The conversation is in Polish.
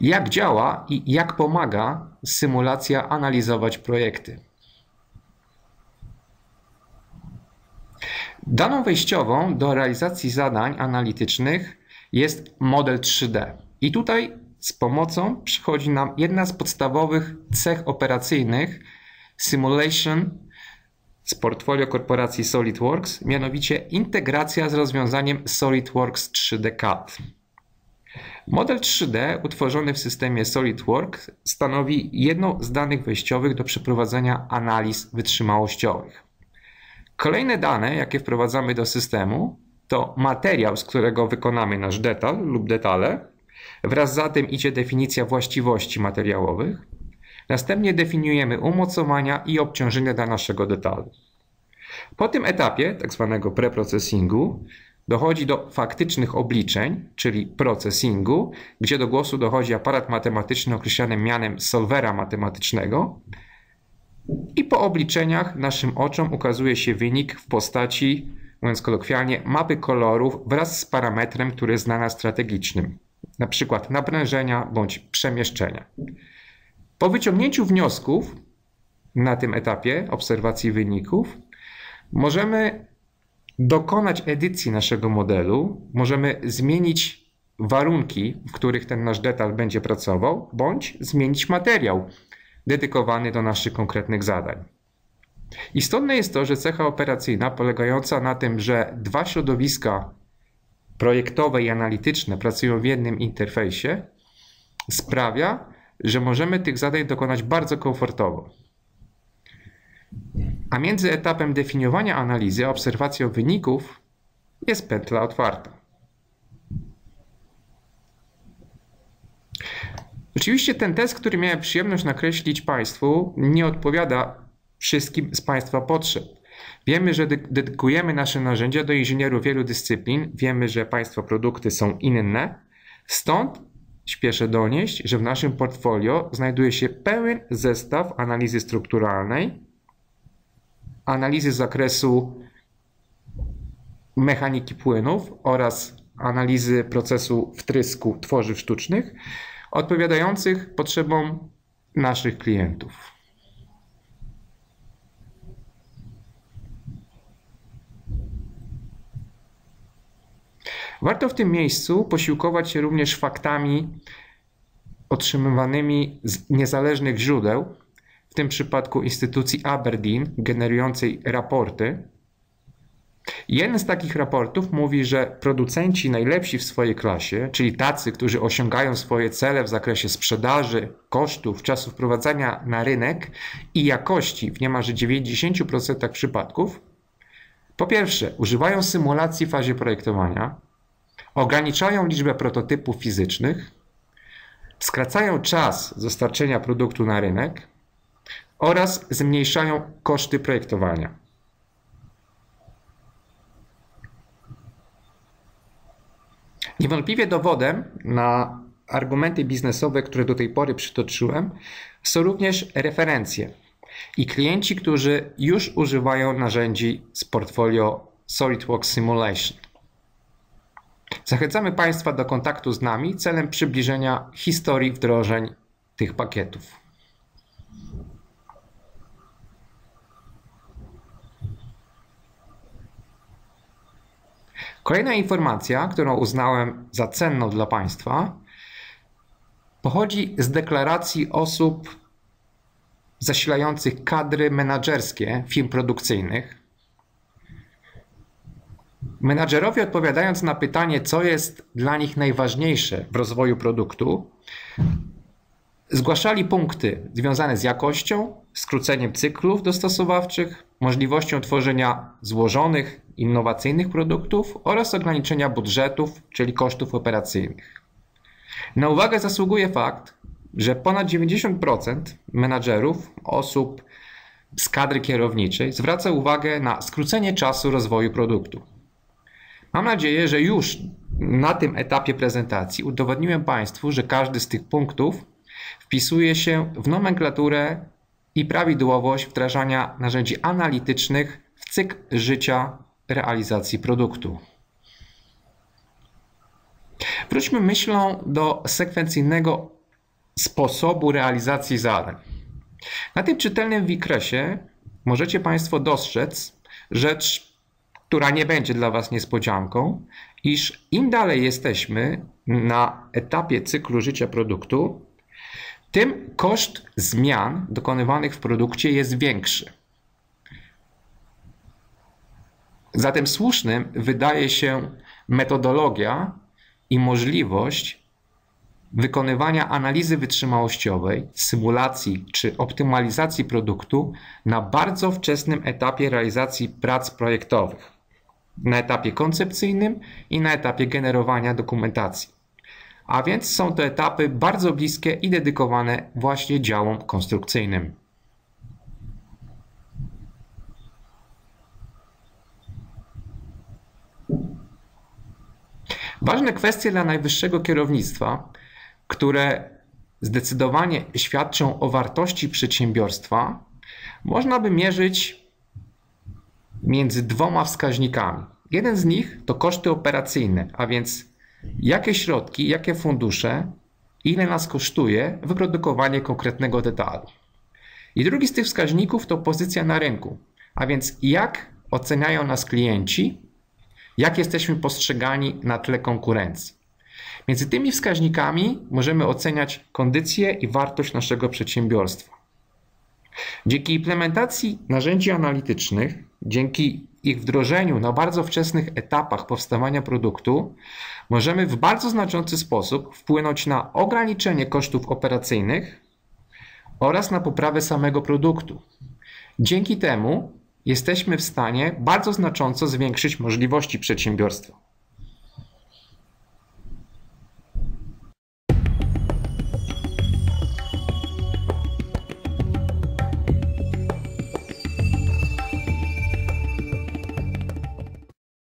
Jak działa i jak pomaga symulacja analizować projekty? Daną wejściową do realizacji zadań analitycznych jest model 3D. I tutaj z pomocą przychodzi nam jedna z podstawowych cech operacyjnych simulation z portfolio korporacji SolidWorks, mianowicie integracja z rozwiązaniem SolidWorks 3D CAD. Model 3D utworzony w systemie SolidWorks stanowi jedną z danych wejściowych do przeprowadzenia analiz wytrzymałościowych. Kolejne dane, jakie wprowadzamy do systemu, to materiał, z którego wykonamy nasz detal lub detale. Wraz za tym idzie definicja właściwości materiałowych. Następnie definiujemy umocowania i obciążenia dla naszego detalu. Po tym etapie, tak zwanego preprocesingu, dochodzi do faktycznych obliczeń, czyli procesingu, gdzie do głosu dochodzi aparat matematyczny określany mianem solwera matematycznego. I po obliczeniach naszym oczom ukazuje się wynik w postaci, mówiąc kolokwialnie, mapy kolorów wraz z parametrem, który jest dla nas strategicznym, na przykład naprężenia bądź przemieszczenia. Po wyciągnięciu wniosków na tym etapie obserwacji wyników możemy dokonać edycji naszego modelu, możemy zmienić warunki, w których ten nasz detal będzie pracował, bądź zmienić materiał dedykowany do naszych konkretnych zadań. Istotne jest to, że cecha operacyjna polegająca na tym, że dwa środowiska projektowe i analityczne pracują w jednym interfejsie, sprawia, że możemy tych zadań dokonać bardzo komfortowo. A między etapem definiowania analizy a obserwacją wyników jest pętla otwarta. Oczywiście ten test, który miałem przyjemność nakreślić Państwu, nie odpowiada wszystkim z Państwa potrzeb. Wiemy, że dedykujemy nasze narzędzia do inżynierów wielu dyscyplin, wiemy, że Państwa produkty są inne, stąd śpieszę donieść, że w naszym portfolio znajduje się pełen zestaw analizy strukturalnej, analizy z zakresu mechaniki płynów oraz analizy procesu wtrysku tworzyw sztucznych, odpowiadających potrzebom naszych klientów. Warto w tym miejscu posiłkować się również faktami otrzymywanymi z niezależnych źródeł, w tym przypadku instytucji Aberdeen, generującej raporty. Jeden z takich raportów mówi, że producenci najlepsi w swojej klasie, czyli tacy, którzy osiągają swoje cele w zakresie sprzedaży, kosztów, czasu wprowadzania na rynek i jakości w niemalże 90% przypadków, po pierwsze, używają symulacji w fazie projektowania, ograniczają liczbę prototypów fizycznych, skracają czas dostarczenia produktu na rynek oraz zmniejszają koszty projektowania. Niewątpliwie dowodem na argumenty biznesowe, które do tej pory przytoczyłem, są również referencje i klienci, którzy już używają narzędzi z portfolio SolidWorks Simulation. Zachęcamy Państwa do kontaktu z nami celem przybliżenia historii wdrożeń tych pakietów. Kolejna informacja, którą uznałem za cenną dla Państwa, pochodzi z deklaracji osób zasilających kadry menadżerskie firm produkcyjnych. Menadżerowie, odpowiadając na pytanie, co jest dla nich najważniejsze w rozwoju produktu, zgłaszali punkty związane z jakością, skróceniem cyklów dostosowawczych, możliwością tworzenia złożonych, innowacyjnych produktów oraz ograniczenia budżetów, czyli kosztów operacyjnych. Na uwagę zasługuje fakt, że ponad 90% menadżerów, osób z kadry kierowniczej zwraca uwagę na skrócenie czasu rozwoju produktu. Mam nadzieję, że już na tym etapie prezentacji udowodniłem Państwu, że każdy z tych punktów wpisuje się w nomenklaturę i prawidłowość wdrażania narzędzi analitycznych w cykl życia realizacji produktu. Wróćmy myślą do sekwencyjnego sposobu realizacji zadań. Na tym czytelnym wykresie możecie Państwo dostrzec rzecz, która nie będzie dla Was niespodzianką, iż im dalej jesteśmy na etapie cyklu życia produktu, tym koszt zmian dokonywanych w produkcie jest większy. Zatem słusznym wydaje się metodologia i możliwość wykonywania analizy wytrzymałościowej, symulacji czy optymalizacji produktu na bardzo wczesnym etapie realizacji prac projektowych, na etapie koncepcyjnym i na etapie generowania dokumentacji. A więc są to etapy bardzo bliskie i dedykowane właśnie działom konstrukcyjnym. Ważne kwestie dla najwyższego kierownictwa, które zdecydowanie świadczą o wartości przedsiębiorstwa, można by mierzyć między dwoma wskaźnikami. Jeden z nich to koszty operacyjne, a więc jakie środki, jakie fundusze, ile nas kosztuje wyprodukowanie konkretnego detalu. I drugi z tych wskaźników to pozycja na rynku, a więc jak oceniają nas klienci, jak jesteśmy postrzegani na tle konkurencji. Między tymi wskaźnikami możemy oceniać kondycję i wartość naszego przedsiębiorstwa. Dzięki implementacji narzędzi analitycznych, dzięki ich wdrożeniu na bardzo wczesnych etapach powstawania produktu, możemy w bardzo znaczący sposób wpłynąć na ograniczenie kosztów operacyjnych oraz na poprawę samego produktu. Dzięki temu jesteśmy w stanie bardzo znacząco zwiększyć możliwości przedsiębiorstwa.